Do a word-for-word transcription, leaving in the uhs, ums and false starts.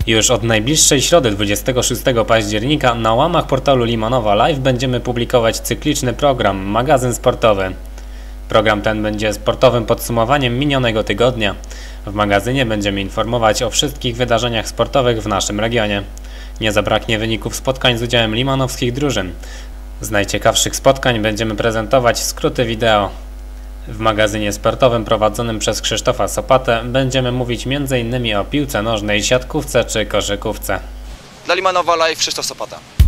Już od najbliższej środy dwudziestego szóstego października na łamach portalu Limanowa Live będziemy publikować cykliczny program Magazyn Sportowy. Program ten będzie sportowym podsumowaniem minionego tygodnia. W magazynie będziemy informować o wszystkich wydarzeniach sportowych w naszym regionie. Nie zabraknie wyników spotkań z udziałem limanowskich drużyn. Z najciekawszych spotkań będziemy prezentować skróty wideo. W magazynie sportowym prowadzonym przez Krzysztofa Sopatę będziemy mówić między innymi o piłce nożnej, siatkówce czy koszykówce. Dla Limanowa Live Krzysztof Sopata.